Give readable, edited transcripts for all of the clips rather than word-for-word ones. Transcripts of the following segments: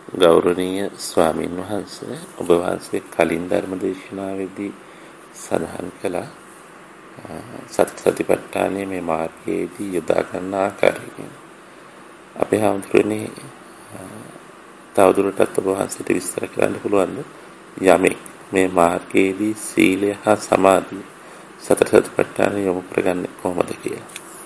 ගෞරවනීය ස්වාමීන් වහන්සේ ඔබ වහන්සේ කලින් ධර්ම දේශනාවේදී සඳහන් කළා සතිපට්ඨානයේ මේ මාර්ගයේදී යොදා ගන්න ආකාරය. අපේ හැමෝටම තවදුරටත් ඔබ වහන්සේට විස්තර කරන්න පුළුවන්ද? යමෙක් මේ මාර්ගයේදී සීලය හා සමාධිය සතර සතිපට්ඨානය යොමු කරගන්නේ කොහොමද කියලා?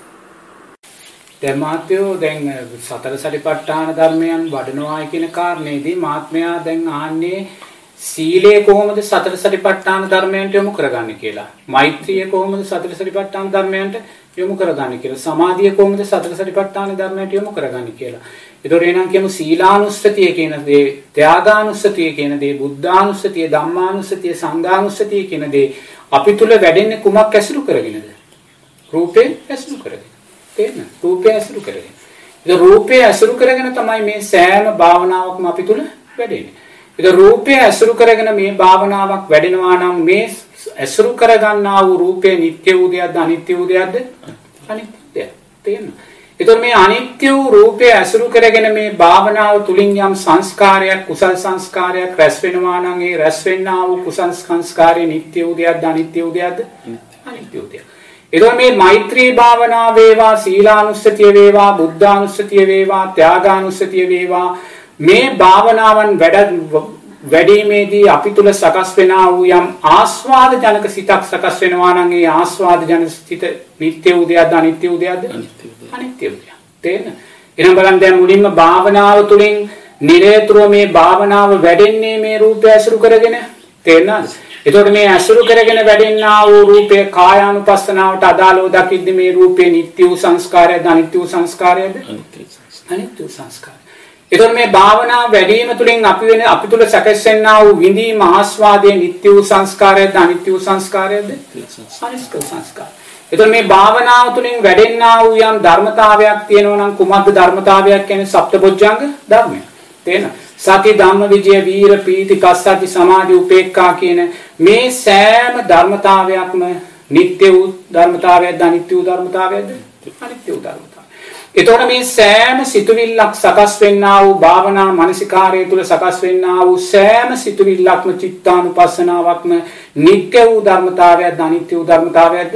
දැන් මාත්‍යෝ දැන් සතර සතිපට්ඨාන ධර්මයන් වඩනවායි කියන කාරණේදී මාත්මයා දැන් ආන්නේ සීලය කොහොමද සතර සතිපට්ඨාන ධර්මයන්ට යොමු කරගන්නේ කියලා. මෛත්‍රිය කොහොමද සතර සතිපට්ඨාන ධර්මයන්ට යොමු කරගන්නේ කියලා. සමාධිය කොහොමද සතර සතිපට්ඨාන ධර්මයන්ට යොමු කරගන්නේ කියලා. ඒතකොට එනම් කියමු සීලානුස්සතිය කියන දේ, ත්‍යාගානුස්සතිය කියන දේ, බුද්ධානුස්සතිය, ධම්මානුස්සතිය, සංඝානුස්සතිය කියන දේ අපි තුල වැඩෙන්නේ කුමක් ඇසුරු කරගෙනද? රූපේ ඇසුරු කරගෙන. තේරෙනවද? රූපය ඇසුරු කරගෙන. ඒ රූපය ඇසුරු කරගෙන තමයි මේ සෑම භාවනාවක්ම අපි තුල වැඩෙන්නේ. ඒ රූපය ඇසුරු කරගෙන මේ භාවනාවක් වැඩෙනවා නම් මේ ඇසුරු කරගන්නා වූ රූපේ නිට්ටය වූ දෙයක්ද අනිත්‍ය වූ දෙයක්ද? අනිත්‍ය දෙයක්. තේරෙනවද? ඒතකොට මේ අනිත්‍ය වූ රූපය ඇසුරු කරගෙන මේ භාවනාව තුලින් යම් සංස්කාරයක් කුසල් සංස්කාරයක් රැස් වෙනවා නම් ඒ රැස් වෙන්නා වූ කුසල් සංස්කාරේ නිට්ටය වූ දෙයක්ද අනිත්‍ය වූ දෙයක්ද? අනිත්‍ය වූ දෙයක්. එතකොට මේ මෛත්‍රී භාවනාව වේවා, සීලානුස්සතිය වේවා, බුද්ධානුස්සතිය වේවා, ත්‍යාගානුස්සතිය වේවා මේ භාවනාවන් වැඩිීමේදී අපි තුල සකස් වෙනා වූ යම් ආස්වාද ජනක සිතක් සකස් වෙනවා නම් ඒ ආස්වාද ජනක සිත නිට්ටය වූ දෙයක්ද අනිත්‍ය වූ දෙයක්ද? අනිත්‍ය වූ දෙයක්. තේරෙනවද? එහෙනම් බලන්න දැන් මුලින්ම භාවනාව තුලින් නිරේතුරුව මේ භාවනාව වැඩෙන්නේ මේ රූපය ඇසුරු කරගෙන. තේරෙනවද? එතකොට මේ ඇසුරු කරගෙන වැඩෙනා වූ රූපේ කායානුපස්සනාවට අදාළව දකිද්දී මේ රූපේ නිට්ටය වූ සංස්කාරයද අනිත්‍ය වූ සංස්කාරයද? අනිත්‍ය වූ සංස්කාරය. එතකොට මේ භාවනාව වැඩිම තුලින් අපි තුල සැකසෙන්නා වූ විඳීම ආස්වාදයේ නිට්ටය වූ සංස්කාරයද අනිත්‍ය වූ සංස්කාරයද? අනිත්‍ය වූ සංස්කාරය. එතකොට මේ භාවනාව තුලින් වැඩෙන්නා වූ යම් ධර්මතාවයක් තියෙනවා නම් කුමක්ද ධර්මතාවයක් කියන්නේ? සප්තබොජ්ජංග ධර්මය. තේරෙනවද? සති ධම්ම විජය වීර පීති පස්සද්ධි සමාධි උපේක්ඛා කියන මේ සෑම ධර්මතාවයක්ම නිට්ටය වූ ධර්මතාවයක්ද අනිත්‍ය වූ ධර්මතාවයක්ද? අනිත්‍ය වූ ධර්මතාවය. එතකොට මේ සෑම සිතුවිල්ලක් සකස් වෙන්නා වූ භාවනා මානසිකාරය තුළ සකස් වෙන්නා වූ සෑම සිතුවිල්ලක්ම චිත්තානුපස්සනාවක්ම නිට්ටය වූ ධර්මතාවයක්ද අනිත්‍ය වූ ධර්මතාවයක්ද?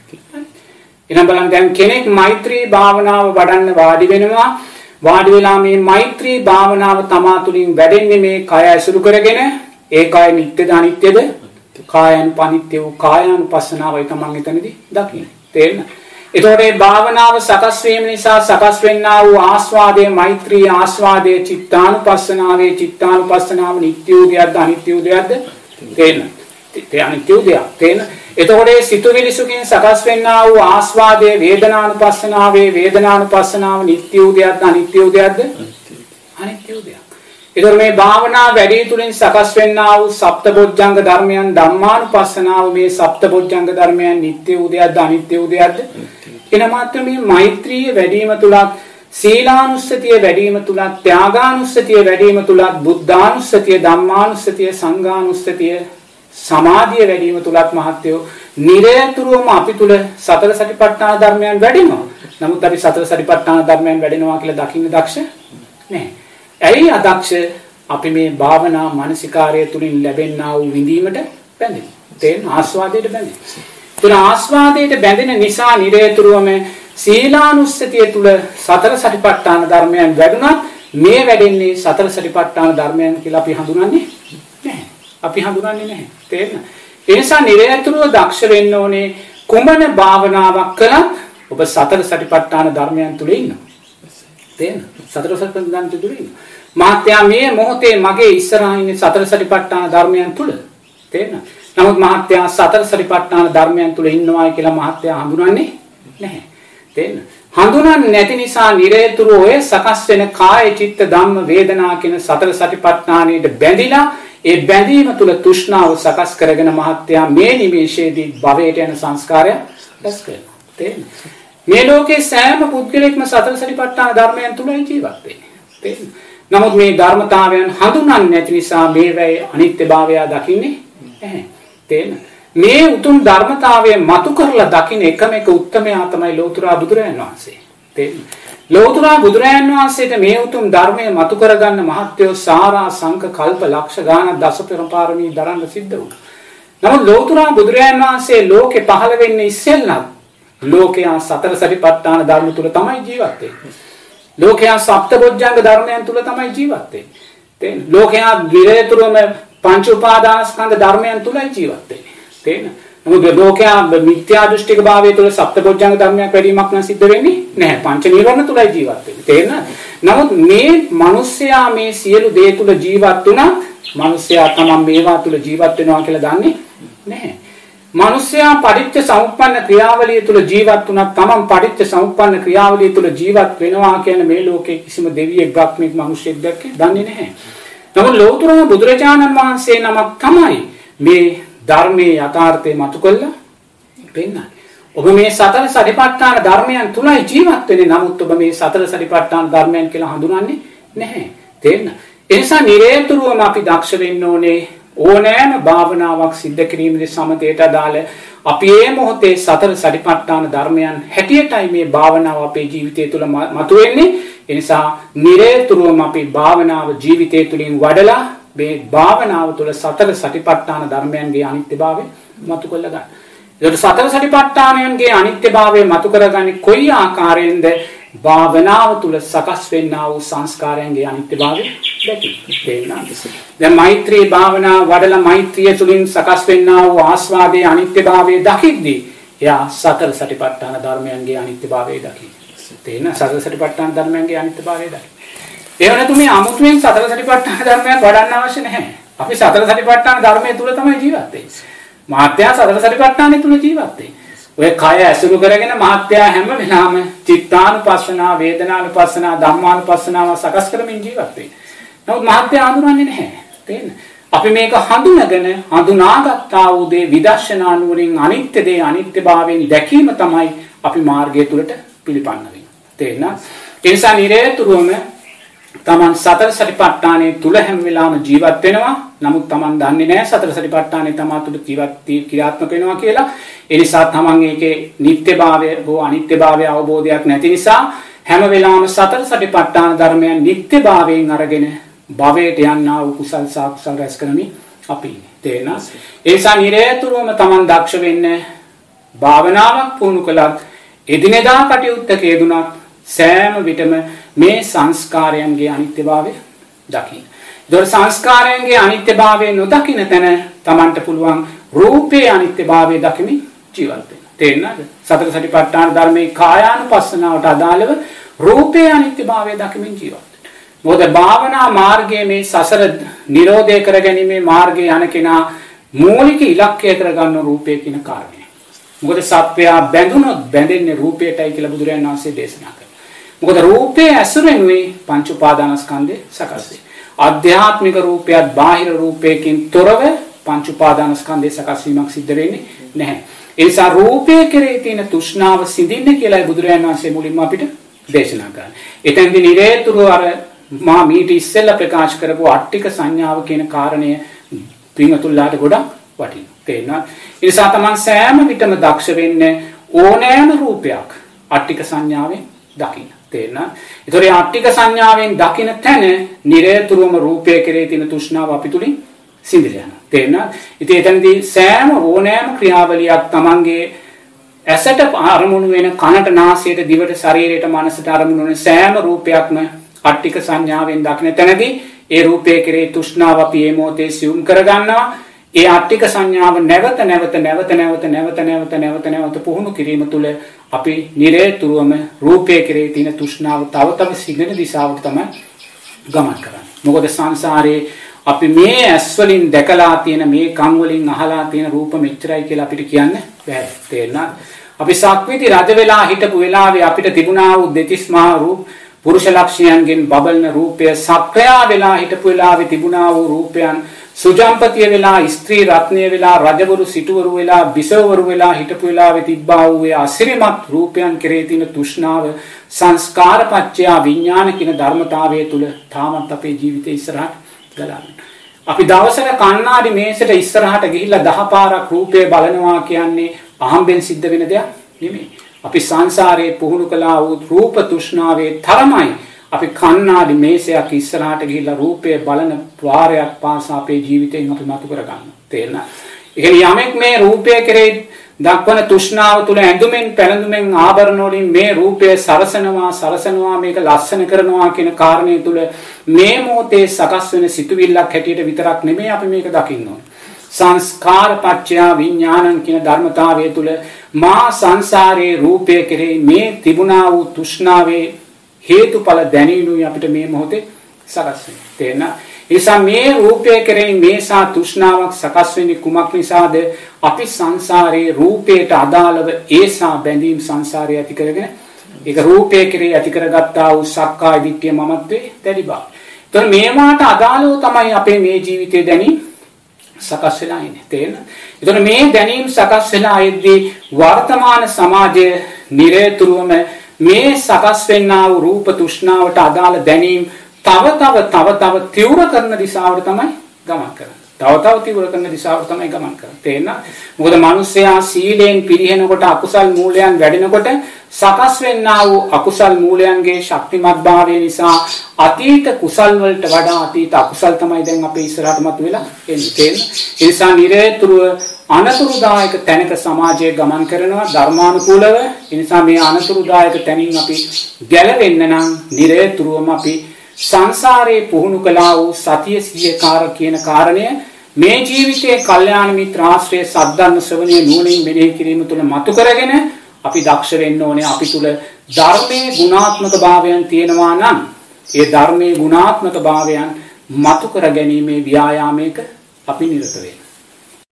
එහෙනම් බලන්න දැන් කෙනෙක් මෛත්‍රී භාවනාව වඩන්න වාඩි වෙනවා. වාඩි වෙලා මේ මෛත්‍රී භාවනාව තමා තුළින් වැඩෙන්නේ මේ කය ඇසුරු කරගෙන. ඒ කය නිට්ටයද අනිත්‍යද? කායानुපනිත්‍ය වූ කායානුපස්සනාවයි තමන් එතනදී දකින්නේ. තේරෙනවද? එතකොට මේ භාවනාව සකස් වීම නිසා සකස් වෙන්නා වූ ආස්වාදයේ මෛත්‍රී ආස්වාදයේ චිත්තානුපස්සනාවේ චිත්තානුපස්සනාව නිට්ටය වූ දෙයක්ද අනිත්‍ය වූ දෙයක්ද? තේරෙනවද? ඒ අනිත්‍ය වූ දෙයක්. තේරෙනවද? එතකොට මේ සිතුවිලි සුඛින් සකස් වෙන්නා වූ ආස්වාදයේ වේදනානුපස්සනාවේ වේදනානුපස්සනාව නිට්ටය වූ දෙයක්ද අනිත්‍ය වූ දෙයක්ද? අනිත්‍ය වූ දෙයක්. එතකොට මේ භාවනා වැඩි තුලින් සකස් වෙන්නා වූ සප්තබොජ්ජංග ධර්මයන් ධම්මානුපස්සනාව මේ සප්තබොජ්ජංග ධර්මයන් නිට්ටය වූ දෙයක්ද අනිත්‍ය වූ දෙයක්ද? එනමාත්‍ර මේ මෛත්‍රිය වැඩිම තුලත් සීලානුස්සතිය වැඩිම තුලත් ත්‍යාගානුස්සතිය වැඩිම තුලත් බුද්ධානුස්සතිය ධම්මානුස්සතිය සංඝානුස්සතිය සමාධිය වැඩිම තුලත් මහත්යෝ නිරේතුරුවම අපි තුල සතර සතිපට්ඨාන ධර්මයන් වැඩෙනවා. නමුත් අපි සතර සතිපට්ඨාන ධර්මයන් වැඩෙනවා කියලා දකින්න දක්ෂ නැහැ. ඇයි අදක්ෂ? අපි මේ භාවනා මානසිකාරය තුලින් ලැබෙනා වූ විඳීමට බැඳෙනවා. තේන ආස්වාදයට බැඳෙනවා. තුන ආස්වාදයට බැඳෙන නිසා නිරේතුරුවම සීලානුස්සතිය තුල සතර සතිපට්ඨාන ධර්මයන් වැඩුණත් මේ වැඩෙන්නේ සතර සතිපට්ඨාන ධර්මයන් කියලා අපි හඳුනන්නේ නැහැ. අපි හඳුනන්නේ නැහැ. තේරෙනවද? ඒ නිසා නිරේතුරුව දක්ෂ වෙන්න ඕනේ කුමන භාවනාවක් කළත් ඔබ සතර සතිපට්ඨාන ධර්මයන් තුල ඉන්නවා. තේරෙනවද? සතර සතිපට්ඨාන තුල ඉන්නවා. මහත්යා මේ මොහොතේ මගේ ඉස්සරහින් සතර සතිපට්ඨාන ධර්මයන් තුල. තේරෙනවද? නමුත් මහත්යා සතර සතිපට්ඨාන ධර්මයන් තුල ඉන්නවායි කියලා මහත්යා හඳුනන්නේ නැහැ. තේරෙනවද? හඳුනන්නේ නැති නිසා නිරේතුරුව ඔය සකස් වෙන කාය චිත්ත ධම්ම වේදනා කියන සතර සතිපට්ඨානෙට බැඳිලා ඒ බැඳීම තුල තෘෂ්ණාව සකස් කරගෙන මහත්යා මේ නිමේෂයේදී භවයට යන සංස්කාරය රැස් කරනවා. තේරෙනවද? මේ ලෝකේ සෑම පුද්ගලෙක්ම සතර සතිපට්ඨාන ධර්මයන් තුලයි ජීවත් වෙන්නේ. තේරෙනවද? නමුත් මේ ධර්මතාවයන් හඳුනන්නේ නැති නිසා මේවැයි අනිත්‍යභාවය දකින්නේ නැහැ. තේරෙනවද? මේ උතුම් ධර්මතාවය මතු කරලා දකින්න එකම එක උත්තරමයා තමයි ලෝතුරා බුදුරජාණන් වහන්සේ. තේරෙනවද? ලෝතර බුදුරයන් වහන්සේට මේ උතුම් ධර්මය මතු කරගන්න මහත්යෝ සාරා සංඛ කල්ප ලක්ෂ ගානක් දස පරපාරමී දරන්න සිද්ධ වුණා. නමුත් ලෝතර බුදුරයන් වහන්සේ ලෝකේ පහළ වෙන්නේ ඉස්සෙල්ලා ලෝකයා සතර සතිපට්ඨාන ධර්ම තුල තමයි ජීවත් වෙන්නේ. ලෝකයා සප්තබොජ්ජංග ධර්මයන් තුල තමයි ජීවත් වෙන්නේ. තේන්න. ලෝකයා විරේතුරුම පංච උපාදානස්කන්ධ ධර්මයන් තුලයි ජීවත් වෙන්නේ. තේන්න. නමුත් ලෝකයා මිත්‍යා දෘෂ්ටික භාවය තුළ සප්තබොජ්ජංග ධර්මයක් වැඩිමක් නම් සිද්ධ වෙන්නේ නැහැ. පංච නීවරණ තුලයි ජීවත් වෙන්නේ. තේරෙනවද? නමුත් මේ මිනිස්යා මේ සියලු දේ තුල ජීවත් වුණා මිනිස්යා තමයි මේවා තුල ජීවත් වෙනවා කියලා දන්නේ නැහැ. මිනිස්යා පටිච්ච සමුප්පන්න ක්‍රියාවලිය තුල ජීවත් වුණා තමන් පටිච්ච සමුප්පන්න ක්‍රියාවලිය තුල ජීවත් වෙනවා කියන මේ ලෝකේ කිසිම දෙවියෙක් බ්‍රහ්මෙක් මිනිසෙක් දැක්කේ දන්නේ නැහැ. නමුත් ලෝතර බුදුරජාණන් වහන්සේ නමක් තමයි මේ ධර්මයේ යථාර්ථය මතු කළා පෙන්නන්නේ. ඔබ මේ සතර සතිපට්ඨාන ධර්මයන් තුලයි ජීවත් වෙන්නේ. නමුත් ඔබ මේ සතර සතිපට්ඨාන ධර්මයන් කියලා හඳුනන්නේ නැහැ. තේරෙනවද? ඒ නිසා නිරේතුරුවම අපි දක්ෂ වෙන්න ඕනේ ඕනෑම භාවනාවක් සිද්ධ කිරීමේදී සමතේට අදාළ අපි මේ මොහොතේ සතර සතිපට්ඨාන ධර්මයන් හැටියටයි මේ භාවනාව අපේ ජීවිතය තුළ මතුවෙන්නේ. ඒ නිසා නිරේතුරුවම අපි භාවනාව ජීවිතය තුළින් වඩලා මේ භාවනාව තුළ සතර සතිපට්ඨාන ධර්මයන්ගේ අනිත්‍යභාවය මතු කරලා ගන්න. ඒකට සතර සතිපට්ඨානයන්ගේ අනිත්‍යභාවය මතු කරගන්නේ කොයි ආකාරයෙන්ද? භාවනාව තුළ සකස් වෙන්නා වූ සංස්කාරයන්ගේ අනිත්‍යභාවය දැකීම. දැන් මෛත්‍රී භාවනාව වඩලා මෛත්‍රිය තුළින් සකස් වෙන්නා වූ ආස්වාදයේ අනිත්‍යභාවය දකිද්දී එයා සතර සතිපට්ඨාන ධර්මයන්ගේ අනිත්‍යභාවය දකි. තේන සතර සතිපට්ඨාන ධර්මයන්ගේ අනිත්‍යභාවය දකි. ඒව නැතු මේ අමුතුවෙන් සතර සතිපට්ඨාන ධර්මයක් වඩන්න අවශ්‍ය නැහැ. අපි සතර සතිපට්ඨාන ධර්මයේ තුල තමයි ජීවත් වෙන්නේ. මහත්යා සතර සතිපට්ඨානෙ තුල ජීවත් වෙන්නේ. ඔය කය ඇසුරු කරගෙන මහත්යා හැම වෙලාවෙම චිත්තානුපස්සනා, වේදනානුපස්සනා, ධම්මානුපස්සනාව සකස් කරමින් ජීවත් වෙන්නේ. නමුත් මහත්යා හඳුනන්නේ නැහැ. තේන්න. අපි මේක හඳුනගෙන හඳුනාගත්තා වූ දේ විදර්ශනා නුවණින් අනිත්‍ය දේ අනිත්‍යභාවයෙන් දැකීම තමයි අපි මාර්ගය තුලට පිළිපන්න වෙන්නේ. තේන්න. ඒ නිසා නිරේතුරුවම තමන් සතර සතිපට්ඨානයේ තුල හැම වෙලාවෙම ජීවත් වෙනවා. නමුත් තමන් දන්නේ නැහැ සතර සතිපට්ඨානයේ තමා තුල ක්‍රියාත්මක වෙනවා කියලා. ඒ නිසා තමන් ඒකේ නිට්ටයභාවය හෝ අනිත්‍යභාවය අවබෝධයක් නැති නිසා හැම වෙලාවෙම සතර සතිපට්ඨාන ධර්මයන් නිට්ටයභාවයෙන් අරගෙන භවයට යන්නා වූ කුසල් සාකුසල් රැස් කරමින් අපි ඉන්නේ. තේරෙනවද? ඒ නිසා නිරේතුරුවම තමන් දක්ෂ වෙන්න භාවනාවක් පුහුණු කළත් එදිනෙදා කටයුත්තක යෙදුණත් සෑම විටම මේ සංස්කාරයන්ගේ අනිත්‍යභාවය දකින්න. ඒතොර සංස්කාරයන්ගේ අනිත්‍යභාවය නොදකින්න තැන Tamanට පුළුවන් රූපේ අනිත්‍යභාවය දකිමින් ජීවත් වෙන්න. තේරෙනවද? සතර සතිපට්ඨාන ධර්මයේ කායානුපස්සනාවට අදාළව රූපේ අනිත්‍යභාවය දකිමින් ජීවත් වෙන්න. මොකද භාවනා මාර්ගයේ මේ සසර නිරෝධය කරගැනීමේ මාර්ගයේ යන කෙනා මූලික ඉලක්කය කරගන්න රූපේ කියන කාරණය. මොකද සත්වයා බැඳුනොත් බැඳෙන්නේ රූපයටයි කියලා බුදුරජාණන් වහන්සේ දේශනා කළා. මොකද රූපේ ඇසුරෙනුයි පංච උපාදානස්කන්ධය සකස් වෙන්නේ. ආධ්‍යාත්මික රූපයත් බාහිර රූපයකින් තොරව පංච උපාදානස්කන්ධය සකස් වීමක් සිද්ධ වෙන්නේ නැහැ. ඒ නිසා රූපයේ කෙරෙහි තියෙන තෘෂ්ණාව සිඳින්න කියලායි බුදුරජාණන් වහන්සේ මුලින්ම අපිට දේශනා කරන්නේ. එතෙන්දී නිරේතුරු අර මා මීට ඉස්සෙල්ලා ප්‍රකාශ කරපු අට්ටික සංඥාව කියන කාරණය පින්වතුන්ලාට ගොඩක් වටිනවා. තේරෙනවද? ඒ නිසා තමන් සෑම විටම දක්ෂ වෙන්න ඕනෑම රූපයක් අට්ටික සංඥාවෙන් දකින්න. තේරෙනවද? ඒතොර ඒ අට්ටික සංඥාවෙන් දකින්න තැන නිරේතුරුවම රූපය කෙරෙහි තියෙන තෘෂ්ණාව අපි තුලින් සිඳිලා යනවා. තේරෙනවද? ඉතින් එතනදී සෑම ඕනෑම ක්‍රියාවලියක් තමන්ගේ ඇසට අරමුණු වෙන කනට නාසයට දිවට ශරීරයට මනසට අරමුණු වෙන සෑම රූපයක්ම අට්ටික සංඥාවෙන් දකින්න තැනදී ඒ රූපය කෙරෙහි තෘෂ්ණාව අපි මේ මොහොතේ සියුම් කරගන්නවා. ඒ අට්ටික සංඥාව නැවත පුහුණු කිරීම තුළ අපි නිරේතුරුවම රූපය කෙරෙහි තියෙන තෘෂ්ණාව තව සිගෙන දිශාවට තමයි ගමන් කරන්නේ. මොකද සංසාරේ අපි මේ ඇස් වලින් දැකලා තියෙන මේ කන් වලින් අහලා තියෙන රූප මෙච්චරයි කියලා අපිට කියන්න බෑ. තේරෙනවද? අපි සක්විති රජ වෙලා හිටපු වෙලාවේ අපිට තිබුණා වූ දෙතිස් මහා රූප පුරුෂ ලක්ෂණයන්ගෙන් බබලන රූපය සක්‍රියා වෙලා හිටපු වෙලාවේ තිබුණා වූ රූපයන් සුජම්පතිය වෙලා ස්ත්‍රී රත්නය වෙලා රජවරු සිටවරු වෙලා බිසවවරු වෙලා හිටපු වෙලාවේ තිබ්බා වූ අසිරිමත් රූපයන් කෙරෙහි තියෙන තෘෂ්ණාව සංස්කාරපච්චය විඥාන කියන ධර්මතාවය තුල තාමත් අපේ ජීවිතේ ඉස්සරහට ගලනවා. අපි දවසක කණ්ණාඩි මේසෙට ඉස්සරහට ගිහිල්ලා 10 පාරක් රූපය බලනවා කියන්නේ අහම්බෙන් සිද්ධ වෙන දෙයක් නෙමෙයි. අපි සංසාරේ පුහුණු කළා වූ රූප තෘෂ්ණාවේ තරමයි අපි කන්නාඩි මේසයක් ඉස්සරහට ගිහිල්ලා රූපය බලන ద్వාරයක් පාසා අපේ ජීවිතයෙන් අපි මතු කරගන්න. තේරෙනවද? ඒ කියන්නේ යමෙක් මේ රූපය කෙරේ දක්වන තෘෂ්ණාව තුළ ඇඳුමෙන් පැළඳුමෙන් ආභරණ වලින් මේ රූපය සරසනවා මේක ලස්සන කරනවා කියන කාරණේ තුළ මේ මොහොතේ සකස් වෙන සිතුවිල්ලක් හැටියට විතරක් නෙමෙයි අපි මේක දකින්න ඕනේ. සංස්කාර පත්‍ය විඥානං කියන ධර්මතාවය තුළ මා සංසාරේ රූපය කෙරෙහි මේ තිබුණා වූ තෘෂ්ණාවේ හේතුඵල දැනීනුයි අපිට මේ මොහොතේ සකස් වෙන්නේ. තේරෙනවද? එසා මේ රූපය කෙරෙහි මේසා තෘෂ්ණාවක් සකස් වෙන්නේ කුමක් නිසාද? අපි සංසාරේ රූපයට අදාළව ඒසා බැඳීම් සංසාරේ ඇති කරගෙන ඒක රූපය කෙරෙහි ඇති කරගත්තා වූ සක්කාය දිට්ඨිය මමත්වේ දැඩි බව. එතකොට මේවාට අදාළව තමයි අපේ මේ ජීවිතේ දැනීම් සකස් වෙලා ඉන්නේ. තේරෙනවද? එතකොට මේ දැනීම් සකස් වෙලා ඉද්දී වර්තමාන සමාජයේ නිරේතුරුවම මේ සකස් වෙන්නා වූ රූප තෘෂ්ණාවට අදාළ දැනීම් තව තව තීව්‍ර කරන දිශාවට තමයි ගමන් කරන්නේ. තව තීව්‍ර කරන දිශාවට තමයි ගමන් කරන්නේ. තේරෙනවද? මොකද මිනිස්සයා සීලෙන් පිරිහෙනකොට අකුසල් මූලයන් වැඩෙනකොට සකස් වෙන්නා වූ අකුසල් මූලයන්ගේ ශක්තිමත් භාවය නිසා අතීත කුසල් වලට වඩා අතීත අකුසල් තමයි දැන් අපේ ඉස්සරහට මතුවෙලා එන්නේ. තේරෙනවද? ඒ නිසා නිරේතුරුව අනතුරුදායක තැනක සමාජයේ ගමන් කරනවා ධර්මානුකූලව. ඒ නිසා මේ අනතුරුදායක තැනින් අපි ගැලවෙන්න නම් නිරේතුරුවම අපි සංසාරේ පුහුණු කළා වූ සතිය සිහියකාර කියන කාරණය මේ ජීවිතයේ කල්යාණ මිත්‍ර ආශ්‍රය සද්ධර්ම ශ්‍රවණයේ නුවණින් මෙනෙහි කිරීම තුළ මතු කරගෙන අපි දක්ෂ වෙන්න ඕනේ. අපි තුළ ධර්මයේ ගුණාත්මක භාවයන් තියෙනවා නම් ඒ ධර්මයේ ගුණාත්මක භාවයන් මතු කර ගැනීමේ ව්‍යායාමයක අපි නිරත වෙන්න.